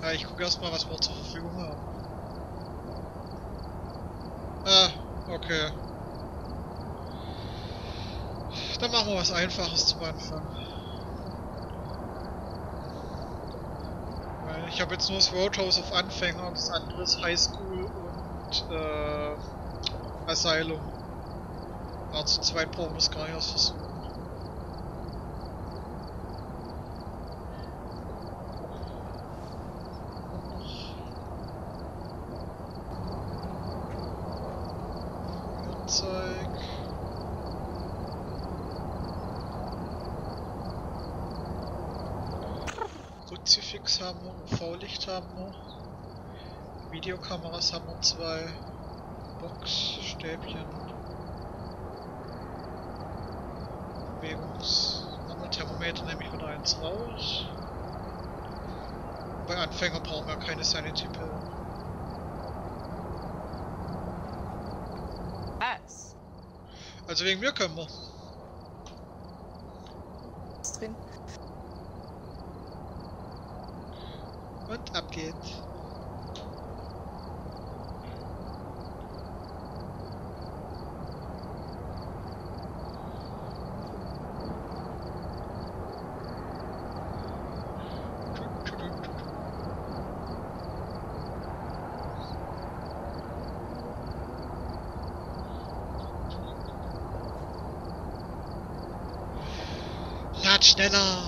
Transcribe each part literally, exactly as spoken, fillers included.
Ja, ich gucke erstmal, was wir zur Verfügung haben. Ah, okay. Dann machen wir was Einfaches zum Anfang. Weil ich habe jetzt nur das Roadhouse auf Anfänger und das andere ist High School und äh, Asylum. Aber zu zweit brauchen wir es gar nicht erst versuchen. Fahrzeug. Kruzifix haben wir, U V-Licht haben wir. Videokameras haben wir zwei. Boxstäbchen. Bewegungs... Thermometer nehme ich wieder eins raus. Bei Anfänger brauchen wir keine Sanity-Pillen. Was? Also wegen mir können wir. Was drin? Und ab geht's. Lad schneller!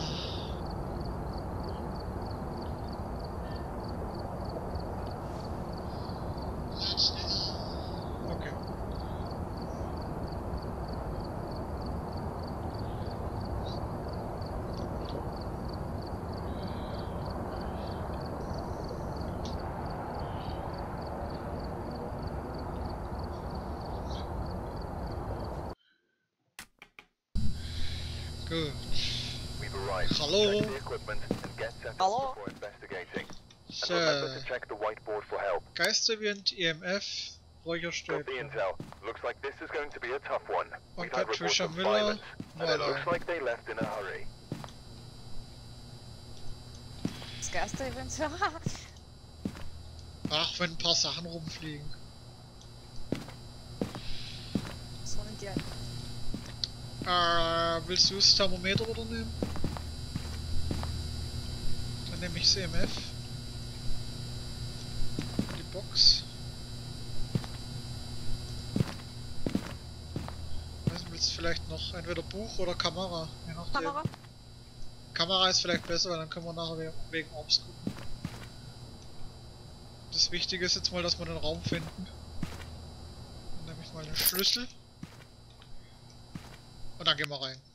Lad schneller! Okay. Gut. Hallo. Hallo? So. Geisterwind, E M F, Räucherstäbchen. Und Patricia Müller, nur allein. Das Geister-Event. Ach, wenn ein paar Sachen rumfliegen. Was wollen die? Äh, willst du das Thermometer oder nehmen? Dann nehme ich das E M F. Die Box. Also willst du vielleicht noch entweder Buch oder Kamera? Je nachdem. Kamera? Kamera ist vielleicht besser, weil dann können wir nachher wegen Orbs gucken. Das Wichtige ist jetzt mal, dass wir den Raum finden. Dann nehme ich mal den Schlüssel. Und dann gehen wir rein.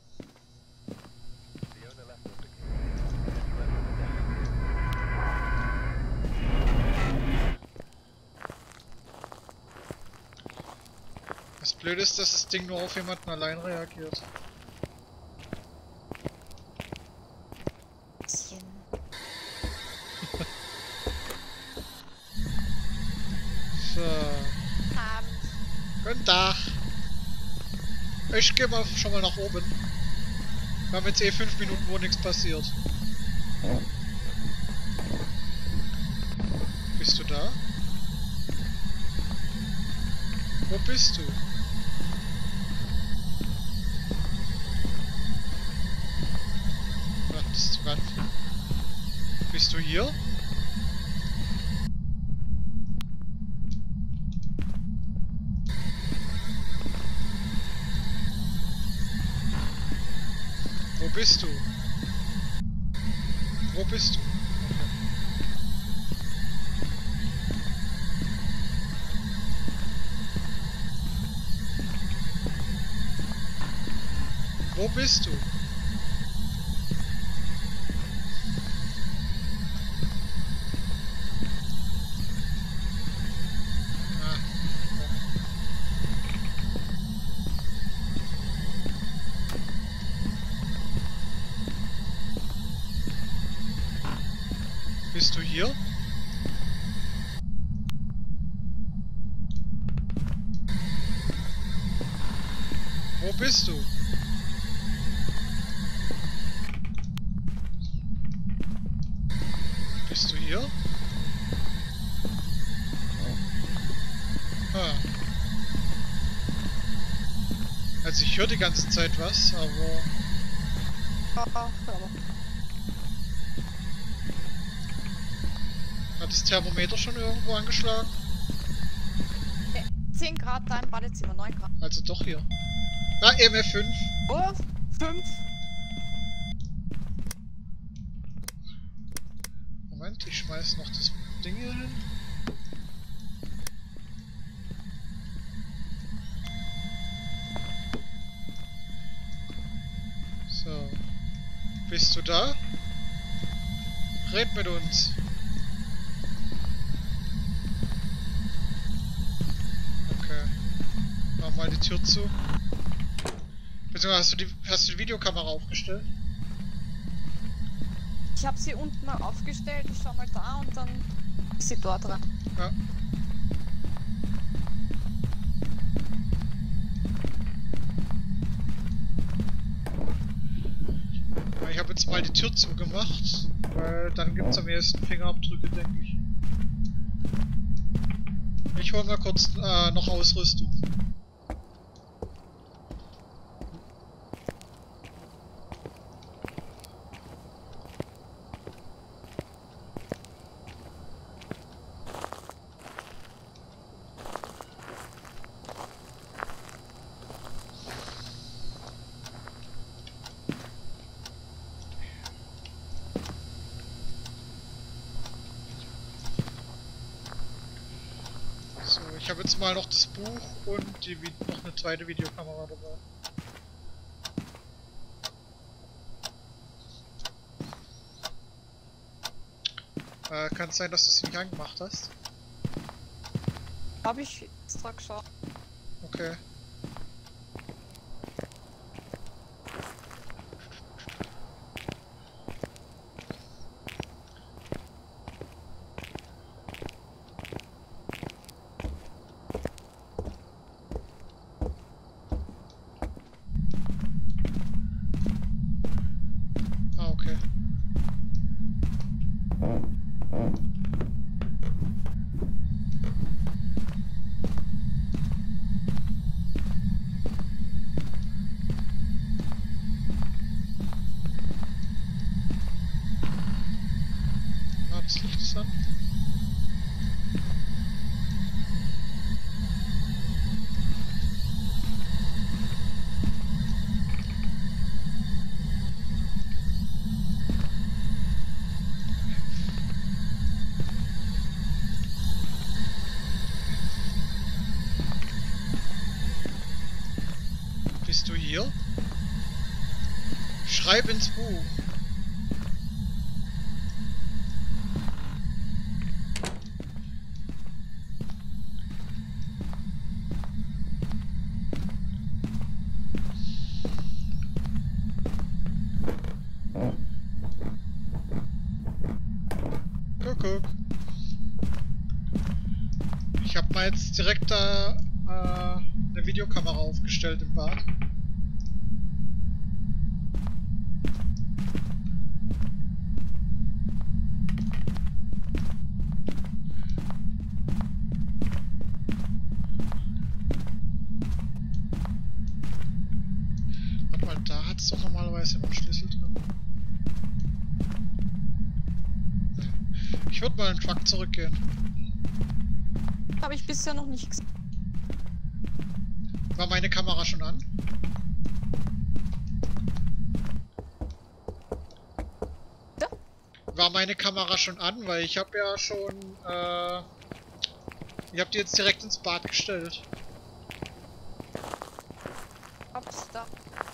Das Blöde ist, dass das Ding nur auf jemanden allein reagiert. Bisschen. So. Abend. Guten Tag. Ich gehe mal schon mal nach oben. Wir haben jetzt eh fünf Minuten, wo nichts passiert. Bist du da? Wo bist du? Wartest du ganz? Bist du hier? Wo bist du? Wo bist du? Okay. Wo bist du? Ah, bist du hier? Wo bist du? Bist du hier? Also ich höre die ganze Zeit was, aber... Ah, aber Hat das Thermometer schon irgendwo angeschlagen? äh, zehn Grad da im Badezimmer, neun Grad. Also doch hier. Ah, M F fünf. Oh, fünf. Moment, ich schmeiß noch das Ding hier hin. So. Bist du da? Red mit uns. Okay. Mach mal die Tür zu. Beziehungsweise hast du die, hast du die Videokamera aufgestellt? Ich habe sie unten mal aufgestellt, ich schau mal da und dann ist sie dort dran. Ja. Ich habe jetzt mal die Tür zugemacht, weil dann gibt es am ehesten Fingerabdrücke, denke ich. Ich hole mal kurz äh, noch Ausrüstung. So, ich habe jetzt mal noch das Buch und die, noch eine zweite Videokamera dabei. Äh, kann es sein, dass du sie nicht angemacht hast? Habe ich extra geschaut. Okay. Ah, okay. Ah, das Licht ist an. Bist du hier? Schreib ins Buch. Kuckuck. Ich habe mal jetzt direkt da äh, eine Videokamera aufgestellt im Bad. Warte mal, da hat es doch normalerweise immer einen Schlüssel drin. Ich würde mal in den Truck zurückgehen. Habe ich bisher noch nicht gesehen. War meine Kamera schon an? Ja. War meine Kamera schon an, weil ich habe ja schon, äh, ich habe die jetzt direkt ins Bad gestellt. Hab's da.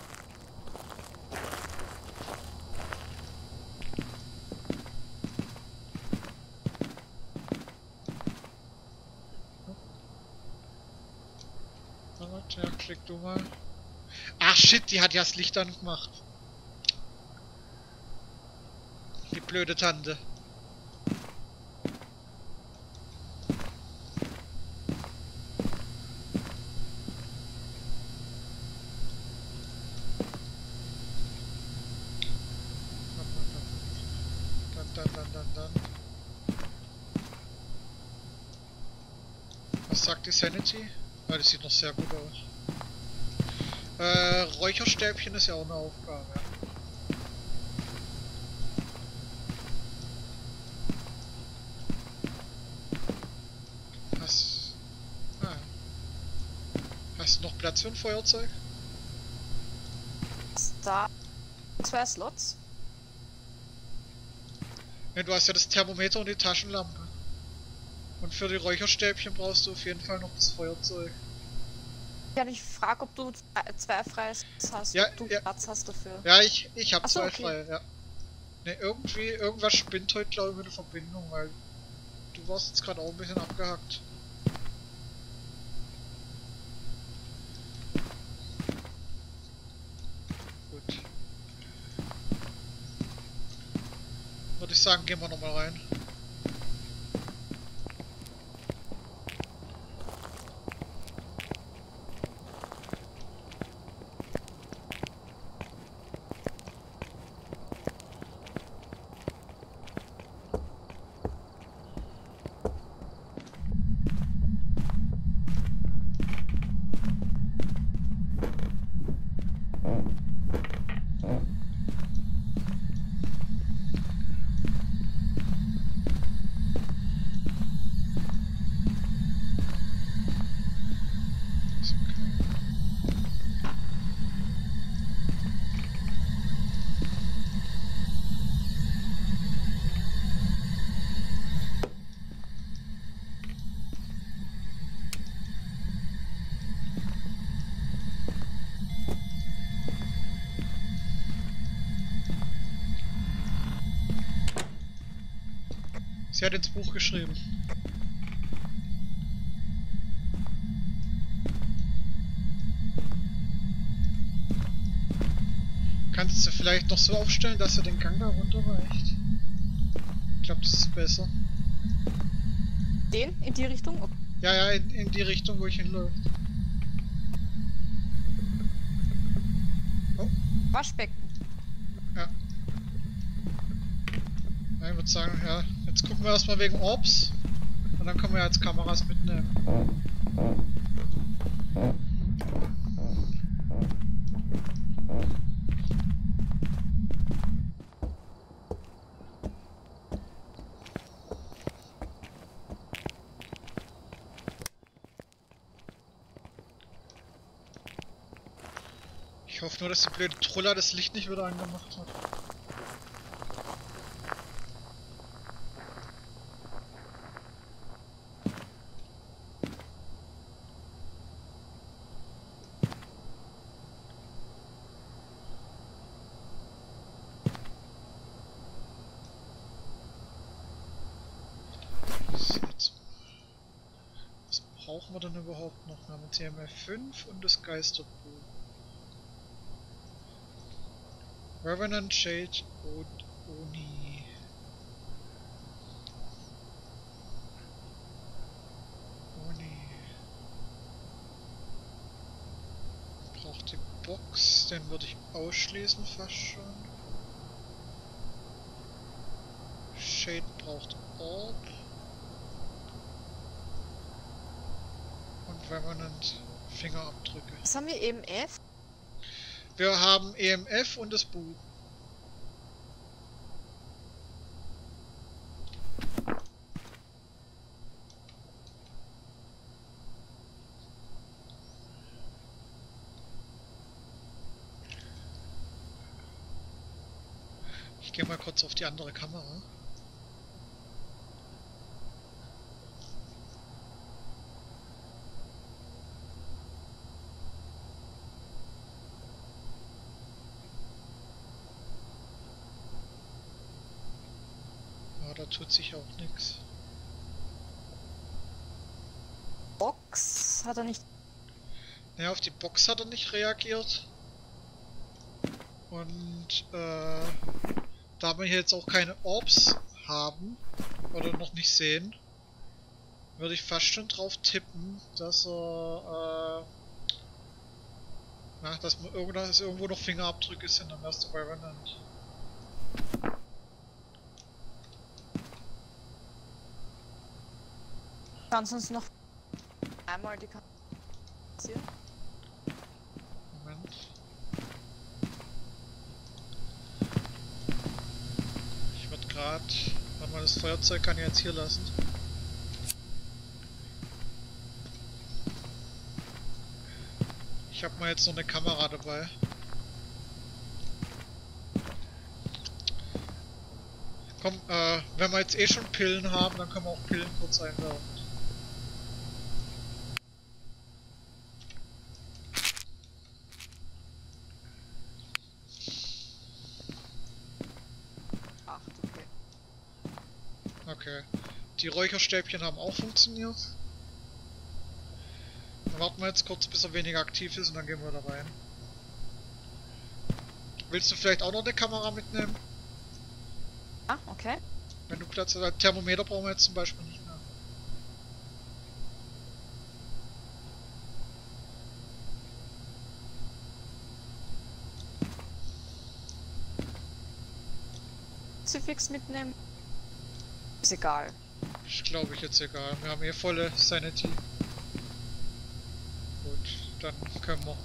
Ja, klick du mal. Ach shit, die hat ja das Licht angemacht. Die blöde Tante. Dann, dann, dann, dann, dann. Was sagt die Sanity? Ah, das sieht noch sehr gut aus. Äh, Räucherstäbchen ist ja auch eine Aufgabe. Hast, ah. Hast du noch Platz für ein Feuerzeug? Da zwei Slots. Ja, du hast ja das Thermometer und die Taschenlampe. Und für die Räucherstäbchen brauchst du auf jeden Fall noch das Feuerzeug. Ja, ich frage, ob du zwei, zwei Freies hast, Ja, ob du ja, Platz hast dafür. ja, ich, ich habe Achso, zwei okay. freie, ja. Ne, irgendwie, irgendwas spinnt heute, glaube ich, mit der Verbindung, weil du warst jetzt gerade auch ein bisschen abgehackt. Gut. Würde ich sagen, gehen wir nochmal rein. Sie hat ins Buch geschrieben. Kannst du vielleicht noch so aufstellen, dass er den Gang da runter reicht? Ich glaube, das ist besser. Den? In die Richtung? Okay. Ja, ja, in, in die Richtung, wo ich hinläuft. Oh, Waschbecken. ja. Ja, ich würde sagen, ja, jetzt gucken wir erstmal wegen Orbs. Und dann können wir jetzt Kameras mitnehmen. Ich hoffe nur, dass die blöde Troller das Licht nicht wieder angemacht hat. So, jetzt. Was brauchen wir denn überhaupt noch? Wir haben T M F fünf und das Geisterbuch. Revenant, Shade und Oni. Oni. Braucht die Box, den würde ich ausschließen fast schon. Shade braucht Orb. Und Revenant Fingerabdrücke. Was haben wir eben F? Wir haben E M F und das Buch. Ich gehe mal kurz auf die andere Kamera. Ja, da tut sich auch nichts. Box hat er nicht. Naja, auf die Box hat er nicht reagiert. Und äh, da wir hier jetzt auch keine Orbs haben oder noch nicht sehen, würde ich fast schon drauf tippen, dass er, äh, na, dass man irgendwo, dass irgendwo noch Fingerabdrücke sind am ersten Revenant. Kannst uns noch einmal die Karte. Moment. Grad. Warte mal, das Feuerzeug kann ich jetzt hier lassen. Ich habe mal jetzt noch eine Kamera dabei. Komm, äh, wenn wir jetzt eh schon Pillen haben, dann können wir auch Pillen kurz einwerfen. Acht, okay. Okay. Die Räucherstäbchen haben auch funktioniert. Dann warten wir jetzt kurz, bis er weniger aktiv ist und dann gehen wir da rein. Willst du vielleicht auch noch eine Kamera mitnehmen? Ah, okay. Wenn du Platz hast. Ein Thermometer brauchen wir jetzt zum Beispiel nicht mehr. Crucifix mitnehmen. Ist egal. Ist glaube ich jetzt egal. Wir haben eh volle Sanity. Gut, dann können wir.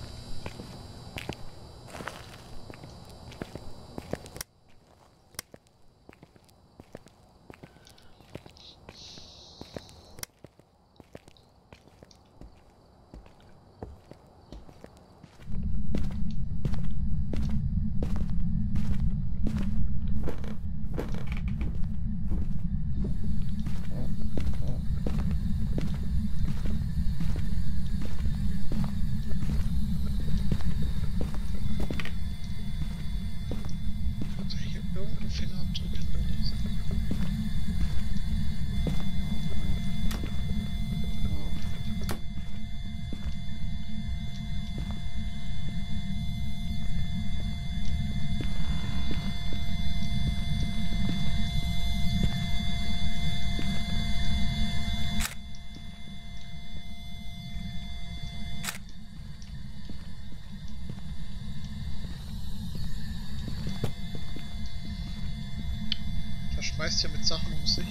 Der schmeißt ja mit Sachen um sich.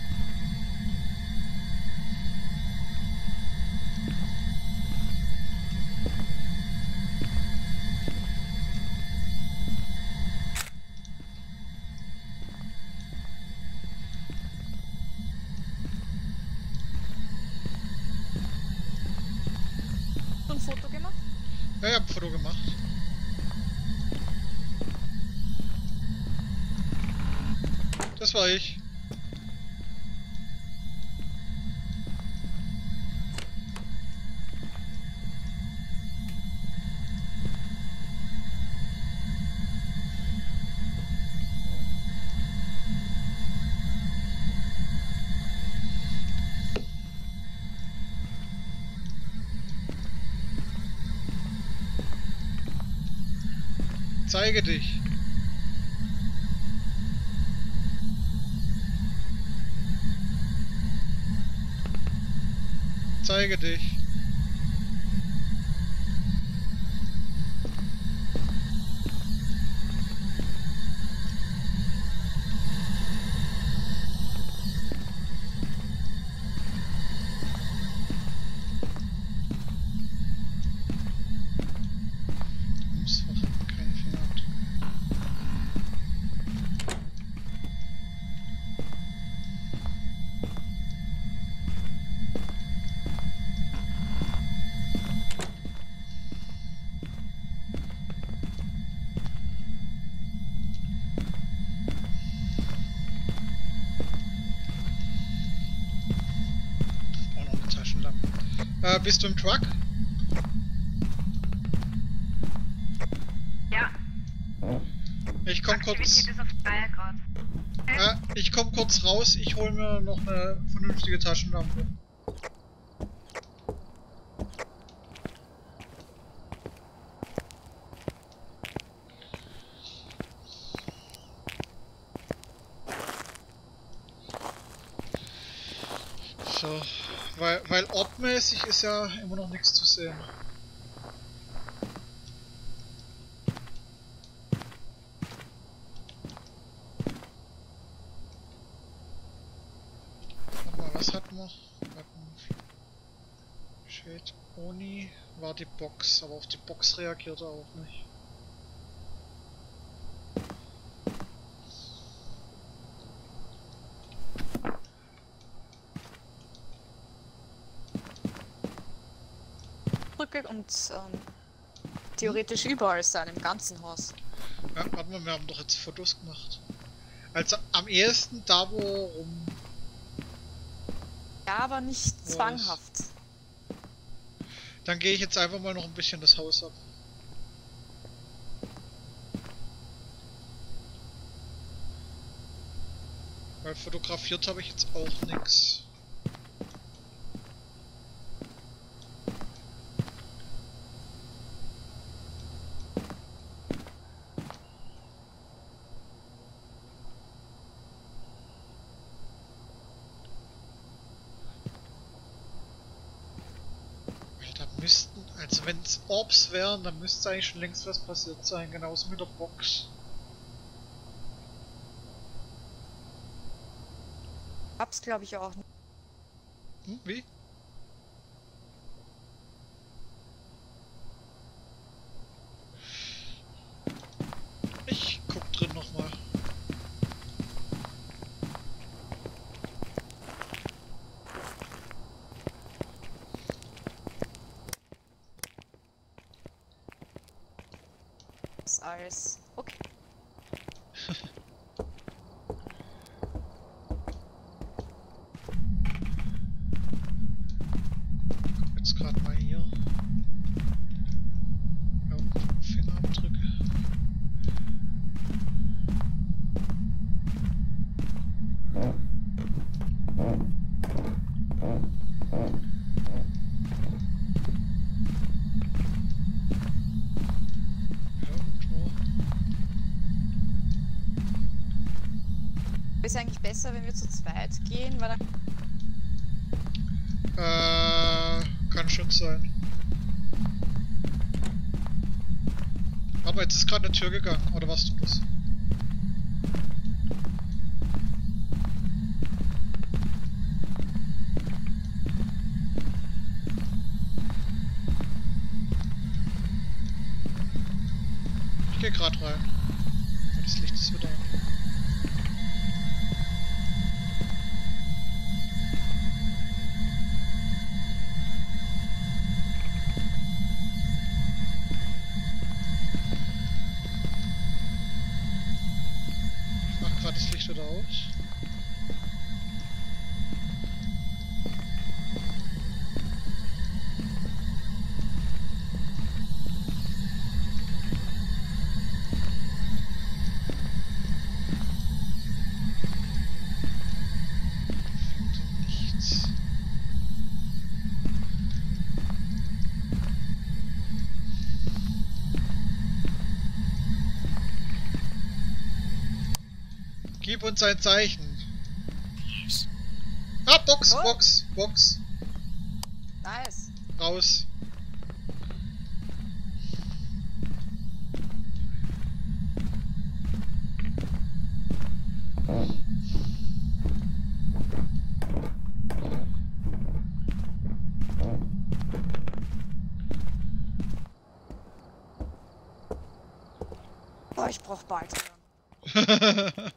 Hast du ein Foto gemacht? Ja, ich hab ein Foto gemacht. Das war ich. Zeige dich. Zeige dich. Ums Verrecken keine Fingerabdrücke. Auch noch eine Taschenlampe. Äh, bist du im Truck? Ja, Ich komm kurz. Aktivität ist auf drei Grad. Äh, ich komm kurz raus. Ich hol mir noch eine vernünftige Taschenlampe. So, weil, weil ortmäßig ist ja immer noch nichts zu sehen. Warte mal, was hatten wir? Wir hatten Shade Oni war die Box, aber auf die Box reagiert er auch nicht. Winkel und ähm, theoretisch überall sein, im ganzen Haus. Ja, warte mal, wir haben doch jetzt Fotos gemacht. Also am ehesten da, wo rum. Ja, aber nicht Wo zwanghaft. Dann gehe ich jetzt einfach mal noch ein bisschen das Haus ab. Weil fotografiert habe ich jetzt auch nichts. Da müssten, also wenn es Orbs wären, dann müsste eigentlich schon längst was passiert sein, genauso mit der Box. Hab's glaube ich auch nicht. Hm, wie? Ich guck drin nochmal. Ist alles okay. Jetzt gerade mal hier. Irgendwo Fingerabdrücke. Irgendwo. Ist eigentlich besser, wenn wir zu zweit gehen, weil dann Äh, kann schon sein. Aber jetzt ist gerade eine Tür gegangen, oder warst du das? Ich gehe gerade rein. Ja, das Licht ist wieder an. Ich mach gerade das Licht wieder aus. Finde nichts. Gib uns ein Zeichen. Ah, Box, Oh. Box, Box. nice. Raus. Boah, ich brauch bald wieder.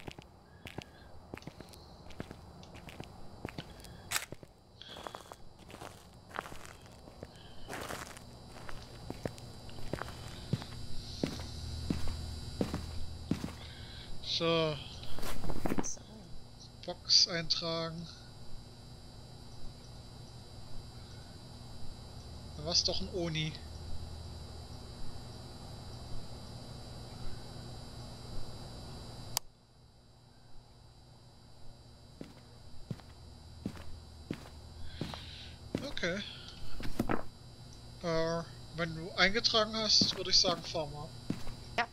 So, So. Box eintragen. Da war's doch ein Oni. Okay. Äh, wenn du eingetragen hast, würde ich sagen, fahr mal. Ja.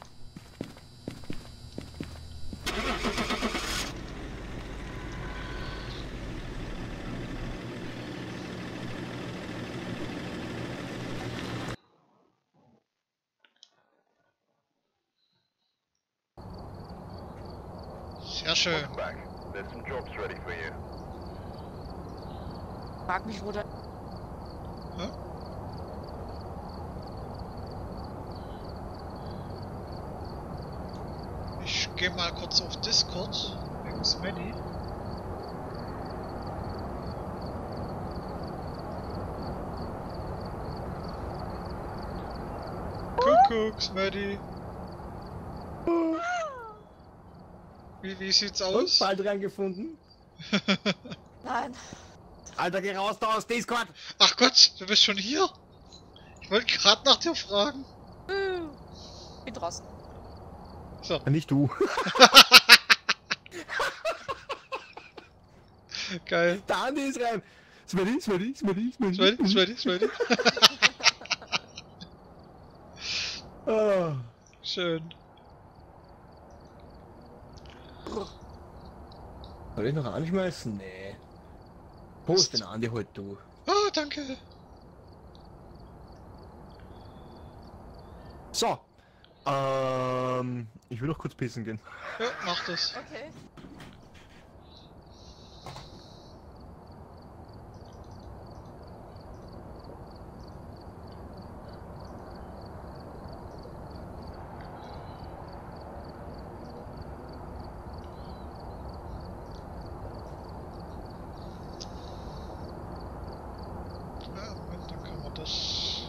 Sehr schön. Welcome back. There's some jobs ready for you. Frag mich, wo der. Hä? Ich gehe mal kurz auf Discord, wegen Smelly. Guck's, Maddie. Wie, wie sieht's Und aus? bald reingefunden. Nein. Alter, geh raus da aus Discord! Ach Gott, du bist schon hier? Ich wollte gerade nach dir fragen. Uh, bin draußen. So, Nicht du. geil. Der Andi ist rein. Smelly, Smelly, Smelly, Smelly. Smelly, Smelly, Smelly. Ah. Schön. Soll ich noch anschmeißen? Nee. Post den Andi heute, du. Ah, danke. So. Ähm, ich will noch kurz pissen gehen. Ja, mach das. Okay. Ja, Moment, dann kann man das...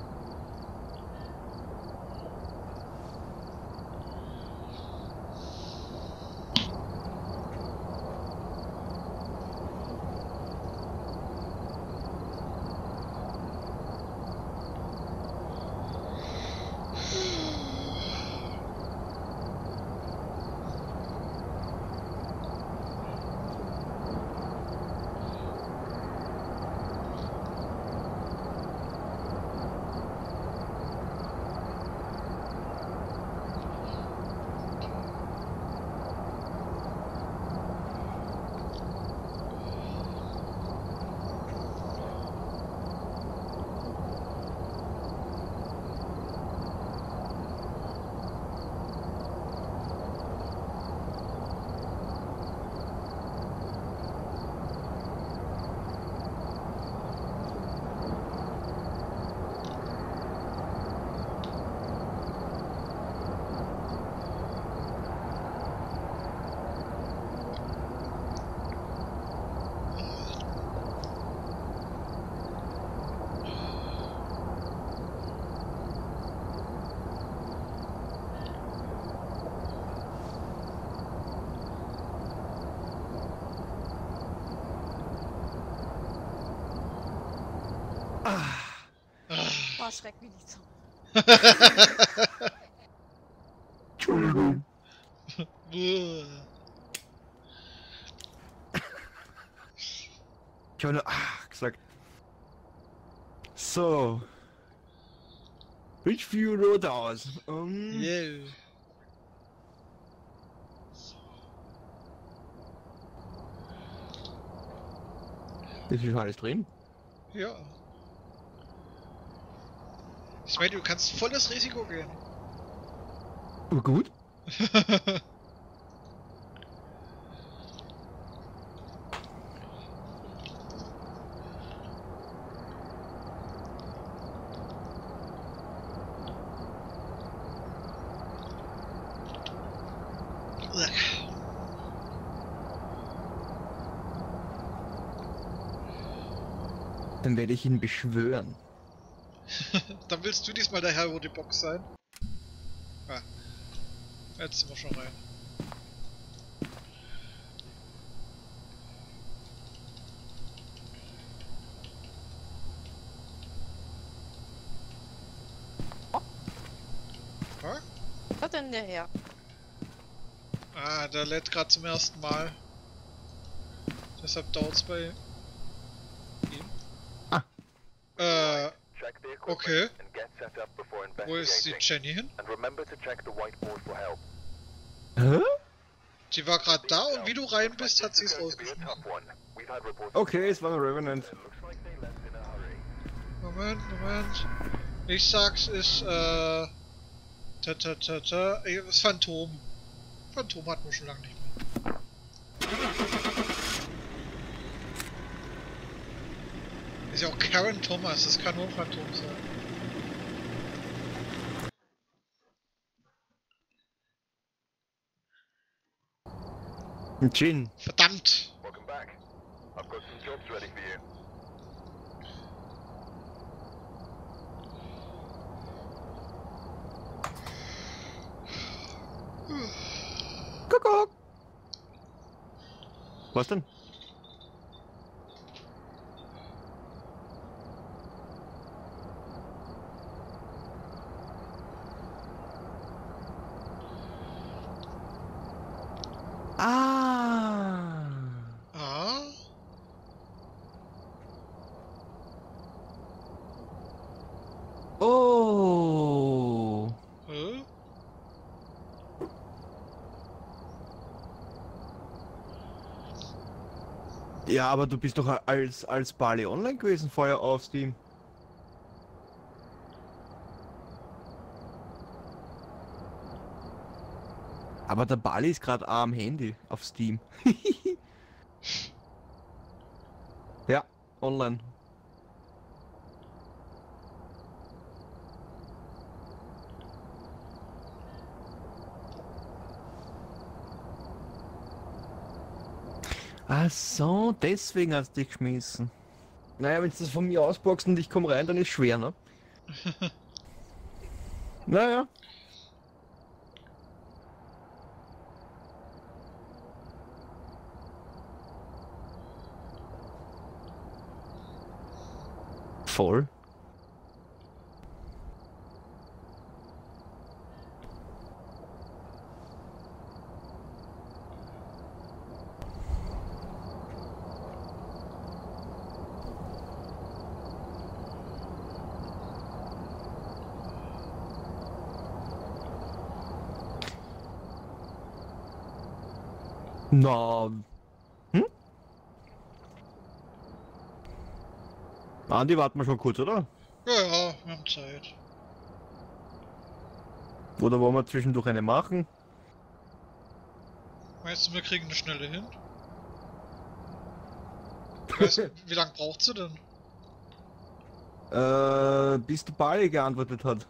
Boah, schreck mich nicht so. Entschuldigung. Buh. Ich habe nur ach gesagt. So. Ridgeview Road aus. Um, Yeah. Ist schon alles drin? Ja. Ich meine, du kannst volles Risiko gehen. Aber gut. Dann werde ich ihn beschwören. Dann willst du diesmal der Herr über die Box sein? Ah. Jetzt sind wir schon rein. Ah? Was hat denn der her? Ah, der lädt gerade zum ersten Mal. Deshalb dauert's bei ihm. Ah. Äh, Check the equipment okay. and get set up before Wo ist die investigating. Jenny hin? And remember to check the whiteboard for help. Hä? Die war gerade da und wie du rein bist, hat sie es This is going to be a rausgeschmissen. tough one. We've had reports. Okay, es war ein Revenant. It looks like they left in a hurry. Moment, Moment. Ich sag's ist, äh... Ta ta ta ta. Ey, das Phantom. Phantom hatten wir schon lange nicht mehr. Ist ja auch Karen Thomas, das kann nur ein Phantom sein. Jin. Verdammt! Welcome back. I've got some jobs ready for you. Kuckuck! Was denn? Ah! Ah? Oh! Hä? Ja, aber du bist doch als, als Bali online gewesen vorher auf Steam. Aber der Bali ist gerade am Handy auf Steam. Ja, online. Ach so, deswegen hast du dich geschmissen. Naja, wenn du das von mir ausboxt und ich komme rein, dann ist schwer, ne? Naja. Voll. Na. Hm? Andi, warten wir schon kurz, oder? Ja, ja, wir haben Zeit. Oder wollen wir zwischendurch eine machen? Meinst du, wir kriegen eine schnelle hin? Ich weiß nicht, wie lange braucht sie denn? Äh, bis der Bali geantwortet hat.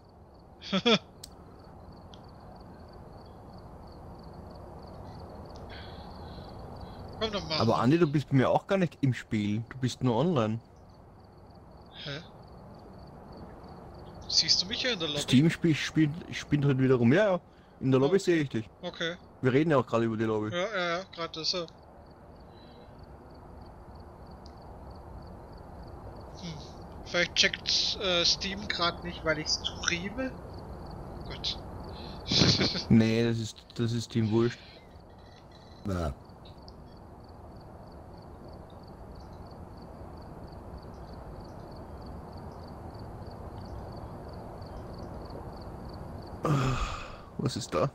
Komm, dann machen Aber wir. Andi, du bist bei mir auch gar nicht im Spiel. Du bist nur online. Hä? Siehst du mich ja in der Lobby? Steam spielt spielt spielt halt wieder rum. Ja, ja. In der Lobby Okay. sehe ich dich. Okay. Wir reden ja auch gerade über die Lobby. Ja, ja, ja, gerade deshalb. Hm. Vielleicht checkt äh, Steam gerade nicht, weil ich streame. Oh Gott. Nee, das ist das ist Steam wurscht. Na. Was ist da?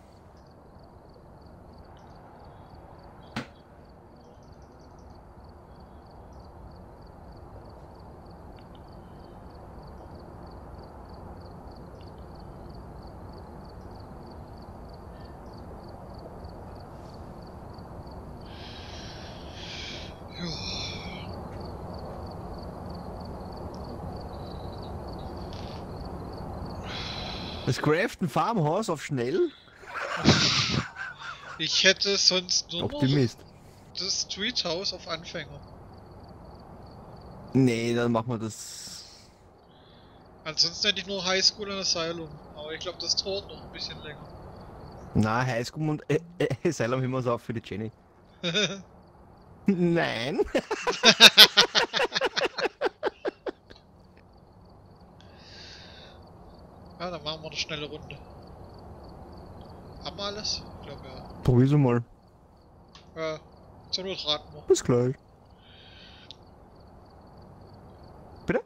Das Craften Farmhaus auf schnell? Ich hätte sonst nur noch Optimist. das Street House auf Anfänger. Nee, dann machen wir das. Ansonsten hätte ich nur High School und Asylum. Aber ich glaube, das dauert noch ein bisschen länger. Na, Highschool und äh, äh, Asylum heben wir uns auf für die Jenny. Nein. Ja, dann machen wir eine schnelle Runde. Haben wir alles? Ich glaube ja. Probier's mal. Ja, zur Not raten wir. Bis gleich. Bitte?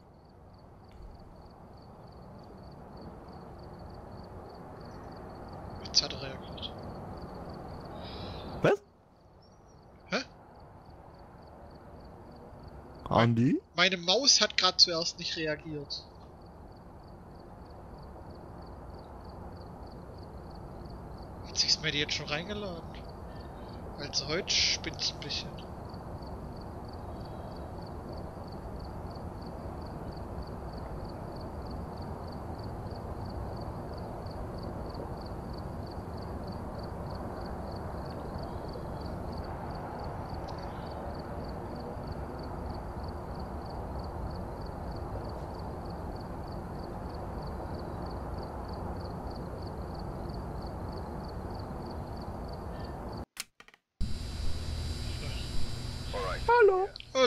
Jetzt hat er reagiert. Was? Hä? Andi? Meine Maus hat gerade zuerst nicht reagiert. Hat sich's mir die jetzt schon reingeladen? Also heute spinnt's ein bisschen.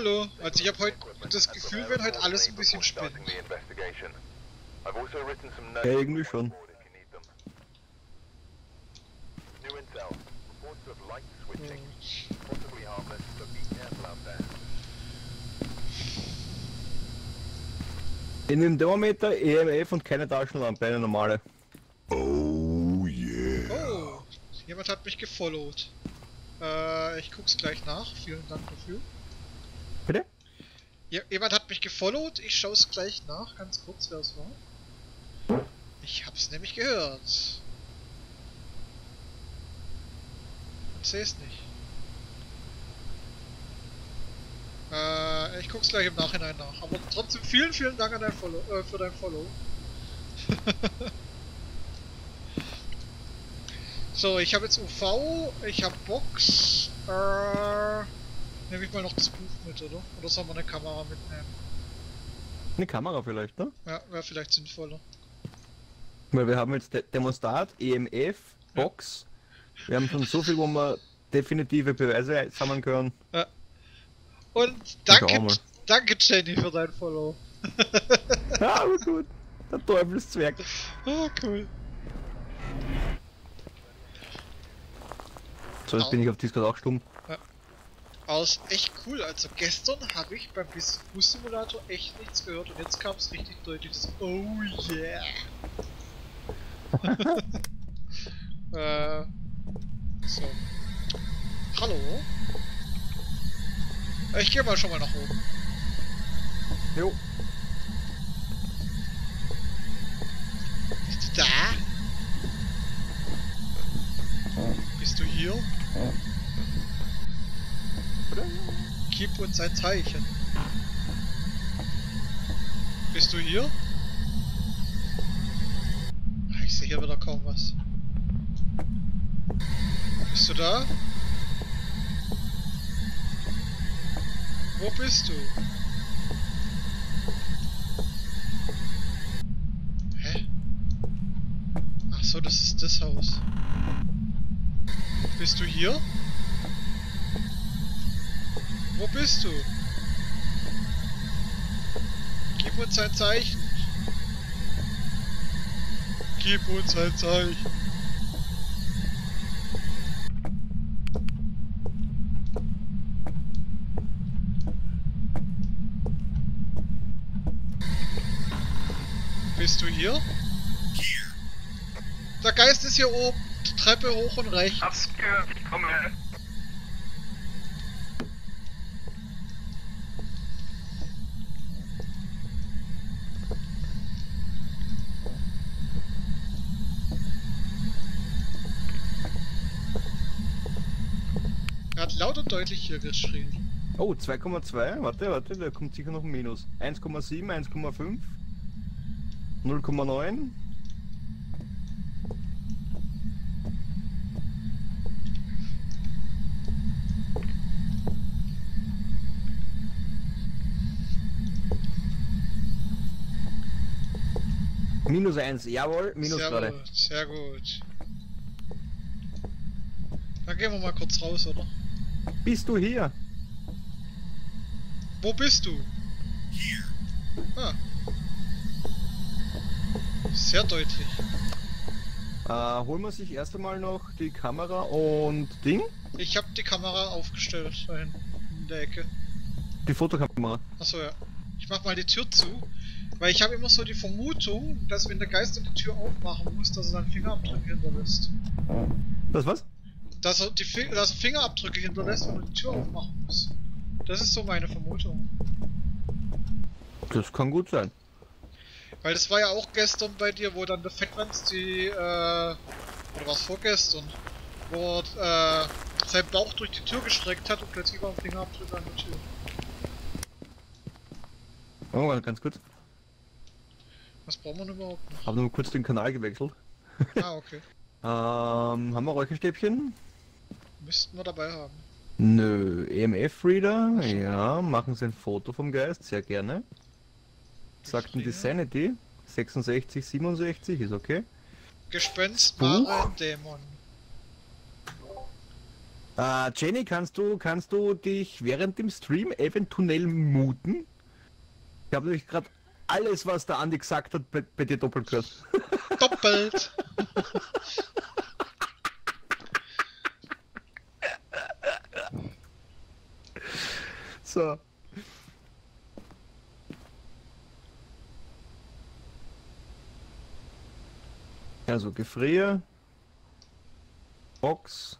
Hallo, also ich habe heute das Gefühl, wenn heute alles ein bisschen spinnt. Ja, irgendwie schon. In dem Thermometer E M F und keine Taschenlampe, eine normale. Oh, jemand hat mich gefollowt. Äh, ich guck's gleich nach. Vielen Dank dafür. Bitte? Ja, jemand hat mich gefollowt. Ich schaue es gleich nach. Ganz kurz, wer es war. Ich hab's nämlich gehört. Und seh's nicht. Äh, ich guck's gleich im Nachhinein nach. Aber trotzdem vielen, vielen Dank an dein Follow, äh, für dein Follow. So, ich habe jetzt U V, ich habe Box. Äh, nehme ich mal noch das Buch mit, oder? Oder soll man eine Kamera mitnehmen? Eine Kamera vielleicht, ne? Ja, wäre vielleicht sinnvoller. Weil wir haben jetzt De Demonstrat, E M F, Box. Wir haben schon so viel, wo wir definitive Beweise sammeln können. Ja. Und danke, danke Jenny für dein Follow. Ja, aber gut. Der Teufelszwerg. Oh, cool. So, jetzt bin ich auf Discord auch stumm. Ja. Aber ist echt cool. Also gestern habe ich beim Bus-Simulator echt nichts gehört und jetzt kam es richtig deutlich. Das Oh yeah. äh, so. Hallo? Ich gehe mal schon mal nach oben. Jo. Bist du da? Bist du hier? Gib uns ein Zeichen. Bist du hier? Ich sehe hier wieder kaum was. Bist du da? Wo bist du? Hä? Ach so, das ist das Haus. Bist du hier? Wo bist du? Gib uns ein Zeichen. Gib uns ein Zeichen. Bist du hier? Der Geist ist hier oben. Treppe hoch und rechts. Hab's gehört, ich komme. Er hat laut und deutlich hier geschrien. Oh, zwei Komma zwei. Warte, warte, da kommt sicher noch ein Minus. eins Komma sieben, eins Komma fünf, null Komma neun. Minus eins, jawohl, minus Sehr gerade. gut, sehr gut. Dann gehen wir mal kurz raus, oder? Bist du hier? Wo bist du? Hier. Ah. Sehr deutlich. Äh, holen wir sich erst einmal noch die Kamera und Ding? Ich habe die Kamera aufgestellt, da hinten in der Ecke. Die Fotokamera. Achso, ja. Ich mach mal die Tür zu, weil ich habe immer so die Vermutung, dass wenn der Geist die Tür aufmachen muss, dass er dann Fingerabdrücke hinterlässt. Das was? Dass er, die Fi dass er Fingerabdrücke hinterlässt, wenn er die Tür aufmachen muss. Das ist so meine Vermutung. Das kann gut sein. Weil das war ja auch gestern bei dir, wo dann der Fettwanz die, äh, oder was vorgestern, wo er, äh, seinen Bauch durch die Tür gestreckt hat und plötzlich war ein Fingerabdruck an der Tür. Oh, warte, ganz kurz. Was brauchen wir denn überhaupt noch? Hab nur kurz den Kanal gewechselt. Ah, okay. ähm, haben wir Räucherstäbchen? Müssten wir dabei haben. Nö, E M F-Reader, ja, machen Sie ein Foto vom Geist, sehr gerne. Sagten die Sanity, sechsundsechzig, siebenundsechzig, ist okay. Gespenst, Buch? Mare, Dämon. Äh, Jenny, kannst du, kannst du dich während dem Stream eventuell muten? Ich habe nämlich gerade alles, was der Andi gesagt hat, bei, bei dir doppelt gehört. Doppelt! So. Also Gefrier. Box.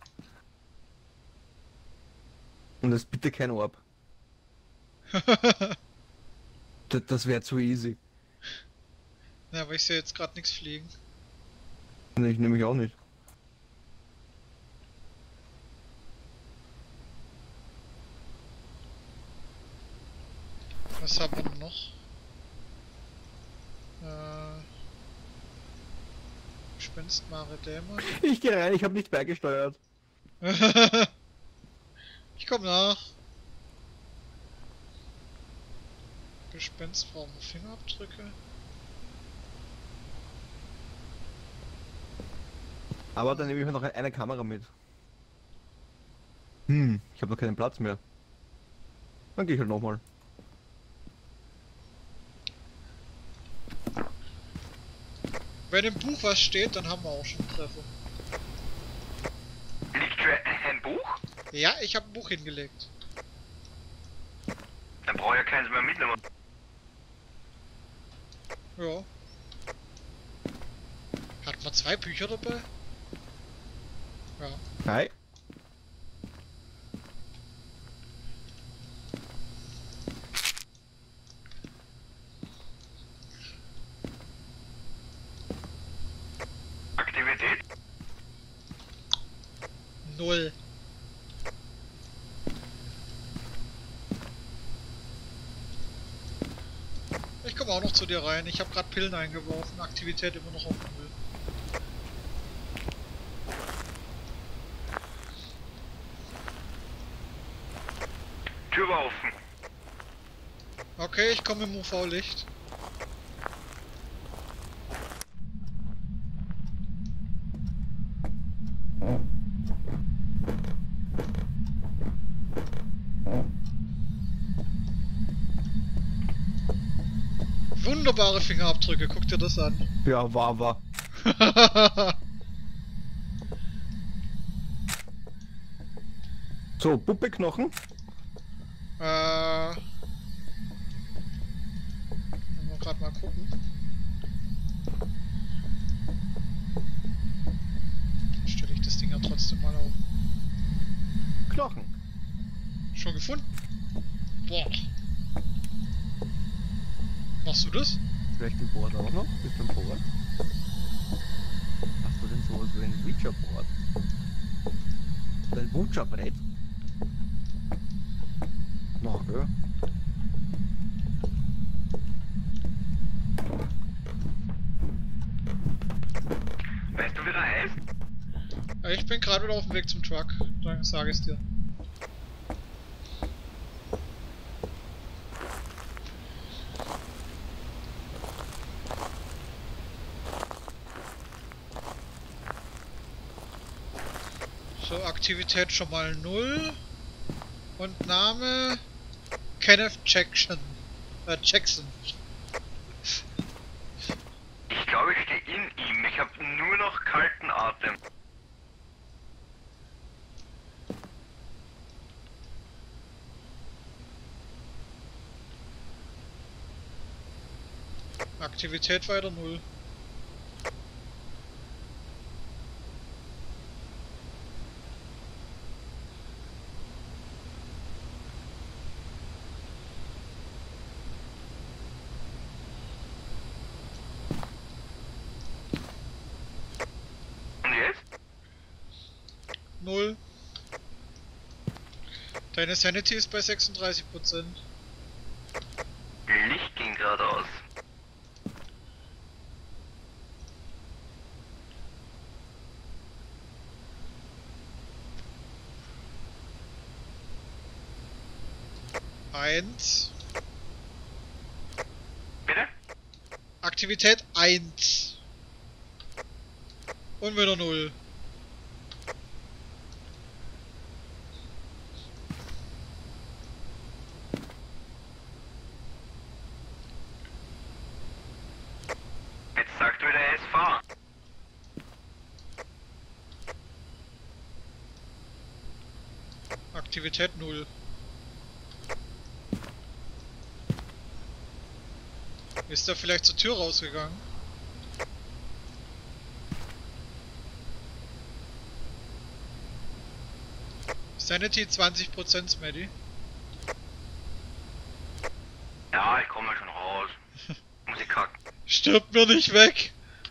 Und das bitte kein Orb. Das, das wäre zu easy. Ja, aber ich sehe jetzt gerade nichts fliegen. Nee, ich nehme ich auch nicht. Was haben wir denn noch? Äh. Gespenstmare Dämon. Ich gehe rein, ich habe nicht beigesteuert. Ich komm nach. Gespenst brauchen wir Fingerabdrücke. Aber dann nehme ich mir noch eine Kamera mit. Hm, ich habe noch keinen Platz mehr. Dann gehe ich halt nochmal. Wenn im Buch was steht, dann haben wir auch schon Treffer. Liegt für ein Buch? Ja, ich habe ein Buch hingelegt. Dann brauche ich ja keins mehr mitnehmen. Ja. Hat man zwei Bücher dabei? Ja. Hi. Aktivität? Null. Ich komme auch noch zu dir rein. Ich habe gerade Pillen eingeworfen. Aktivität immer noch auf Null. Tür war offen. Okay, ich komme im U V-Licht. Wunderbare Fingerabdrücke, guck dir das an. Ja, war, war. So, Puppeknochen. Äh. Müssen wir gerade mal gucken. Dann stelle ich das Ding ja trotzdem mal auf. Knochen. Schon gefunden? Boah. Machst du das? Vielleicht ein Board auch noch? Bist du ein Board? Hast du denn sowas wie ein Witcher-Board? Ein Witcher-Brett? Na, ja. Weißt du, wie der heißt? Ja, ich bin gerade wieder auf dem Weg zum Truck. Dann sage ich es dir. So, Aktivität schon mal null. Und Name Kenneth Jackson. Äh, Jackson. Ich glaube, ich stehe in ihm. Ich habe nur noch kalten Atem. Aktivität weiter null. Und jetzt? Null. Deine Sanity ist bei sechsunddreißig Prozent. Licht ging gerade aus. eins. Bitte? Aktivität eins. Und wieder null. Aktivität null. Ist er vielleicht zur Tür rausgegangen? Sanity zwanzig Prozent, Smaddy. Ja, ich komme schon raus. Muss ich kacken. Stirb mir nicht weg!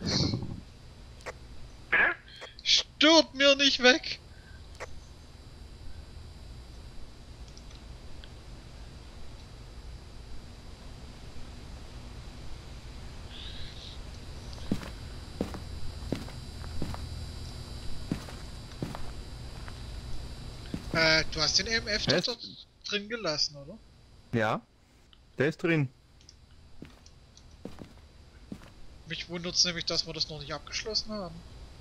Bitte? Stirb mir nicht weg! Äh, du hast den E M F doch Was? dort drin gelassen, oder? Ja, der ist drin. Mich wundert es nämlich, dass wir das noch nicht abgeschlossen haben.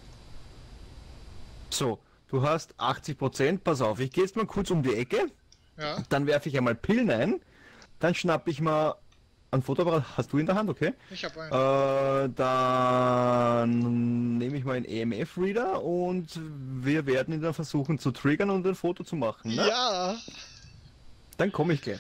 So, du hast achtzig Prozent, pass auf, ich gehe jetzt mal kurz um die Ecke, Ja, dann werfe ich einmal Pillen ein, dann schnapp ich mal ein Fotoapparat, hast du in der Hand, okay? ich habe einen. Äh, dann nehme ich mal einen E M F-Reader und wir werden ihn dann versuchen zu triggern und ein Foto zu machen, ne? Ja! Dann komme ich gleich.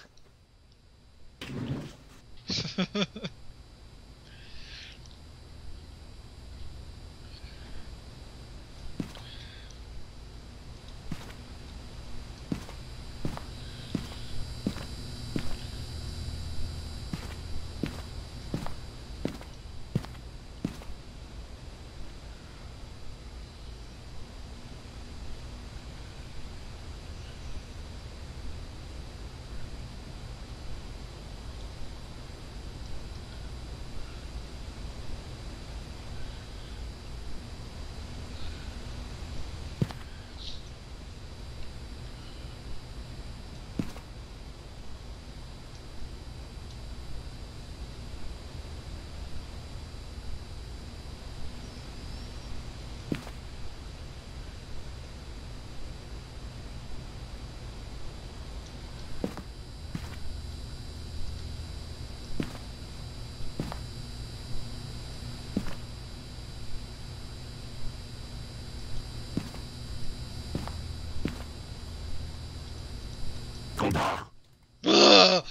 Ah!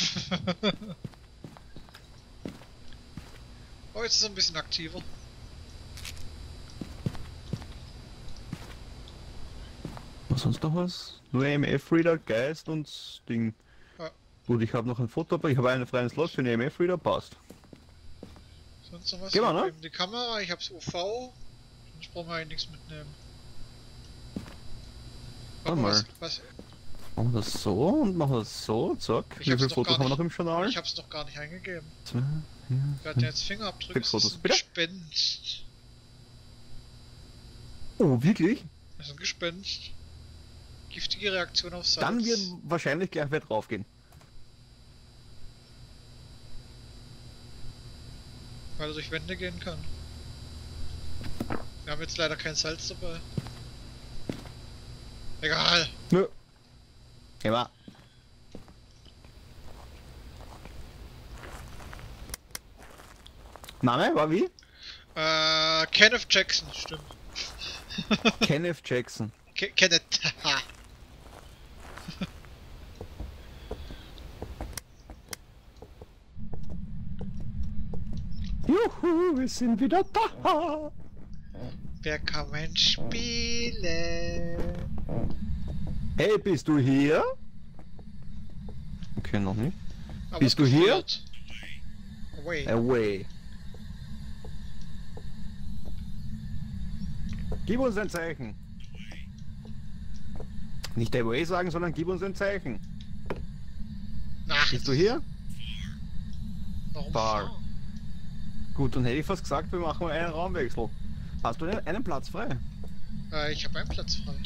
Oh, jetzt ist er ein bisschen aktiver. Was sonst noch was? Nur E M F-Reader, Geist und Ding. Ja. Gut, ich habe noch ein Foto, aber ich habe einen freien Slot für den E M F-Reader, passt. Sonst noch was? Geh mal, Ich hab ne? eben die Kamera, ich hab's U V. Sonst brauchen wir eigentlich nichts mitnehmen. Warte Aber mal. was, was, Machen wir das so und machen wir das so, zack. Ich Wie hab's viele noch Fotos gar haben wir noch nicht- im Journal? ich hab's noch gar nicht eingegeben. Zwei, vier, Wir hatten jetzt Fingerabdrücke, Sechs das Fotos, ist ein bitte? Gespenst. Oh, wirklich? Das ist ein Gespenst. Giftige Reaktion auf Salz. Dann wird wahrscheinlich gleich wer draufgehen. Weil er durch Wände gehen kann. Wir haben jetzt leider kein Salz dabei. Egal. Nö. Immer. Name war wie? Äh, Kenneth Jackson, stimmt. Kenneth Jackson. Ke Kenneth. Haha. Juhu, wir sind wieder da. Wer kann man spielen? Hey, bist du hier? Okay, noch nicht. Aber Bist du hier? gefeuert. Away. Away. Gib uns ein Zeichen. Nicht away sagen, sondern gib uns ein Zeichen. Ach, Bist du hier? Warum Bar. fahr? Gut, dann hätte ich fast gesagt, wir machen mal einen Raumwechsel. Hast du einen, einen Platz frei? Äh, ich habe einen Platz frei.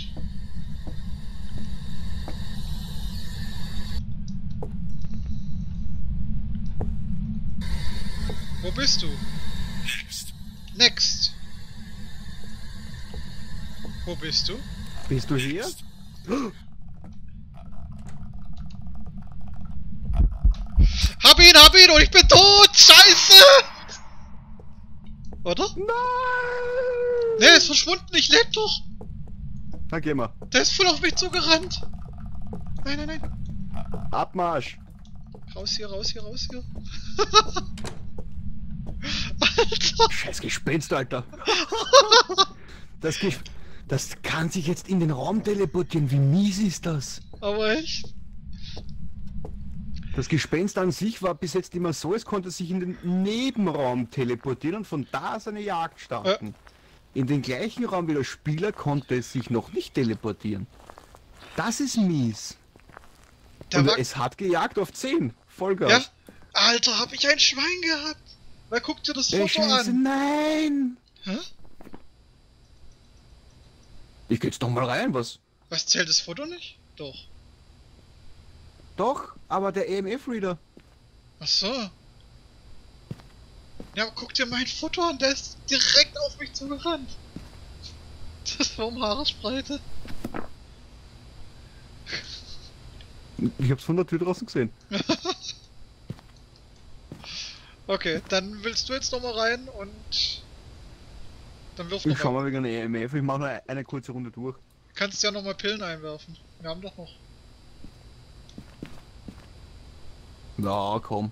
Wo bist du? Next. Next. Wo bist du? Bist du hier? Hab ihn, hab ihn und ich bin tot! Scheiße! Oder? Nein! Ne, er ist verschwunden, ich leb doch! Na, geh mal. Der ist voll auf mich zugerannt! Nein, nein, nein. Abmarsch! Raus hier, raus hier, raus hier. Alter. Scheiß Gespenst, Alter! Das, Ges das kann sich jetzt in den Raum teleportieren, wie mies ist das? Aber echt? Das Gespenst an sich war bis jetzt immer so, es konnte sich in den Nebenraum teleportieren und von da seine Jagd starten. In den gleichen Raum wie der Spieler konnte es sich noch nicht teleportieren. Das ist mies. Da Und war... es hat gejagt auf zehn. Vollgas. Ja? Alter, hab ich ein Schwein gehabt. Wer guckt dir das Ey, Foto Scheiße, an? nein! Hä? Ich geh jetzt doch mal rein, was? Was, zählt das Foto nicht? Doch. Doch, aber der E M F-Reader. Ach so. Ja, aber guck dir mein Foto an, der ist direkt auf mich zugerannt. Das war um Haaresbreite. Ich hab's von der Tür draußen gesehen. Okay, dann willst du jetzt nochmal rein und... Dann wirf Ich schau nochmal. mal wegen der E M F, ich mach nur eine kurze Runde durch. Kannst ja nochmal Pillen einwerfen. Wir haben doch noch. Ja, komm.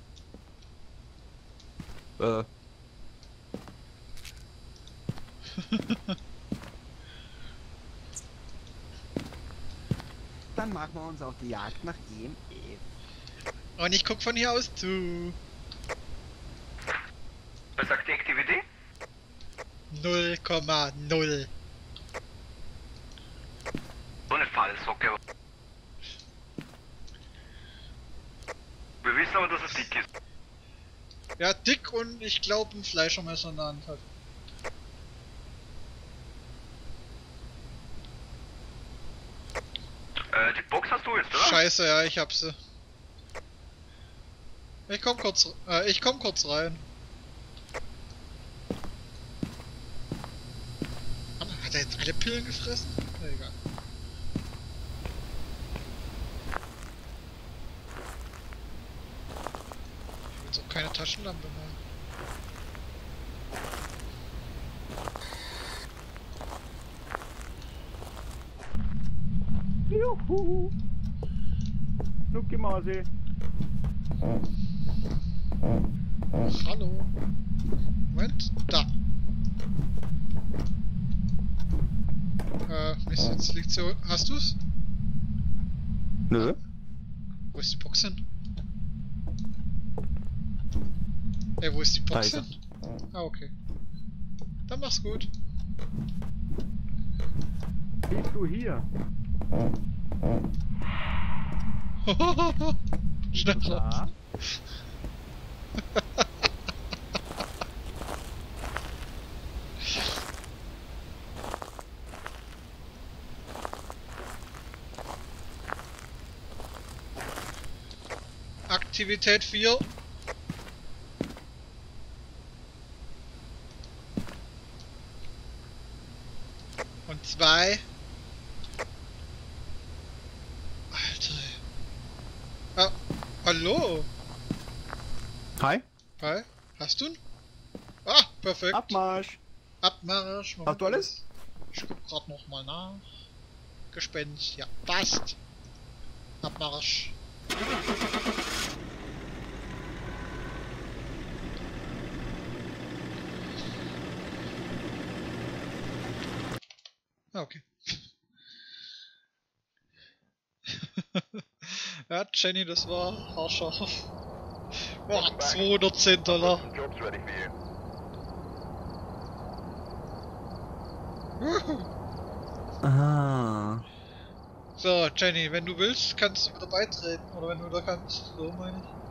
Äh. Dann machen wir uns auf die Jagd nach E M F. Und ich guck von hier aus zu. Was sagt die Activity? null Komma null. So eine Fallsocke. Wir wissen aber, dass er dick ist. Ja, dick und ich glaube ein Fleischermesser in der Hand hat. Äh, die Box hast du jetzt, oder? Scheiße, ja, ich hab sie. Ich komm kurz, äh, ich komm kurz rein. Aber hat er jetzt alle Pillen gefressen? Na, egal. Ich will jetzt auch keine Taschenlampe mehr. Juhu! Nucki Mausi! Hallo. Moment, da. Äh, Mist, jetzt liegt so. Hast du's? Nö? Wo ist die Box hin? Ey, wo ist die Da Box ist er. hin? Ah, okay. Dann mach's gut. Bist du hier? Schneller. Da? Aktivität vier. Und zwei. Alter. Ah, hallo. Hi? Hi. Hast du ihn? Ah, perfekt. Abmarsch! Abmarsch. Hast du alles? Ich guck grad noch mal nach. Gespenst. Ja, passt. Abmarsch. Ah, okay. Ja, Jenny, das war haarscharf. Boah, zweihundertzehn Dollar. Some jobs ready for you. Ah. So, Jenny, wenn du willst, kannst du wieder beitreten. Oder wenn du da kannst. So meine ich.